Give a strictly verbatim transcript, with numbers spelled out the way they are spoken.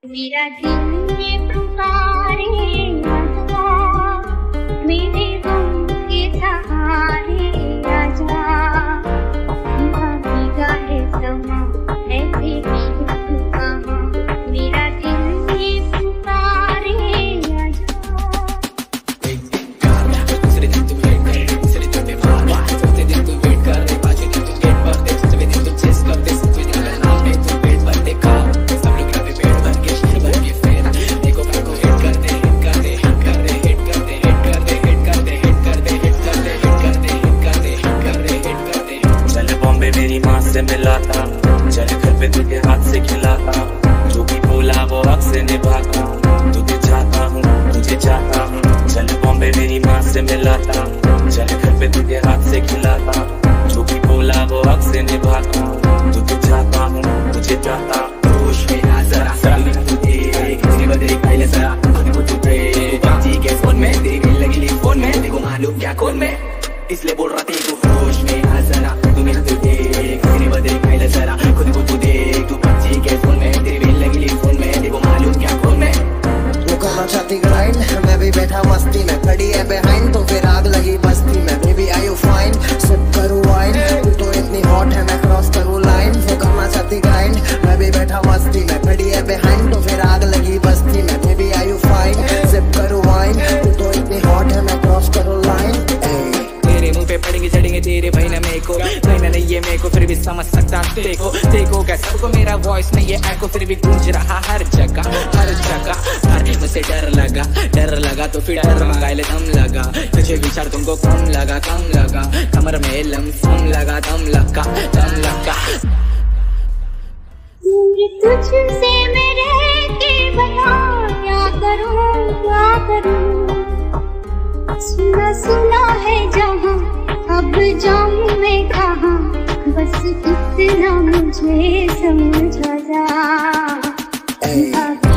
मेरा दिल ये पुकारे आजा, मेरे गम के सहारे आजा। भीगा है समा ऐसे भी तू कहाँ, मेरा दिल ये पुकारे आजा। दूसरे दिन तू वेट कर, दूसरे दिन पे भाग, चौथे दिन तू वेट कर, पांचवें दिन तू गेट पर दे, छठवें दिन तू चेस कर दे, सातवें दिन का नाम है तू वेट पर देखा। मेरी माँ से मिलाता, चल घर पे तुझे हाथ से खिलाता, जो भी बोला वो हक से निभाता, तुझे चाहता हूँ तुझे चाहता हूँ। चल बॉम्बे मेरी माँ से मिलाता, चल घर पे तुझे हाथ से खिलाता, जो भी बोला वो हक से निभाता, तुझे चाहता हूँ तुझे चाहता। होश में आ जरा जरा तुझे किसी को देख पहले जरा वो तुझे बाजी के फोन में तेरी लगी ली फोन में, देखो मालूम क्या कौन में, इसलिए बोल रहा थी तू होश में आ जरा तुम्हें ग्राइंड। मैं भी बैठा मस्ती में, खड़ी है बिहाइंड तो फिर आग लगी बस्ती में। Baby I you fine, sip करूँ वाइन, तू तो इतनी हॉट है मैं क्रॉस करूँ लाइन। वो करना चाहती ग्राइंड, मैं भी बैठा मस्ती में, खड़ी है बिहाइंड तो फिर आग लगी बस्ती में। Baby I you fine, sip करूँ वाइन, तू तो इतनी हॉट है मैं क्रॉस करूँ लाइन। तेरे मुंह पे पड़ेंगे चढ़ेंगे तेरे भाई ना मेरे को, भाई नहीं ये मेरे को फिर भी समझ सकता। देखो देखो क्या सबको मेरा वॉइस में ये एको फिर भी गूंज रहा हर जगह हर जगह। अरे मुझसे डर लगा डर लगा तो फिर डर मंगाए ले दम लगा, तुझे विचार तुमको कम लगा कम लगा, कमर में लमसम लगा दम लगा दम लगा। तुझसे मैं रह के बता क्या करूं क्या करूं, सुना सुना है जहां अब जाऊं मैं कहां, बस इतना मुझे समझा जा।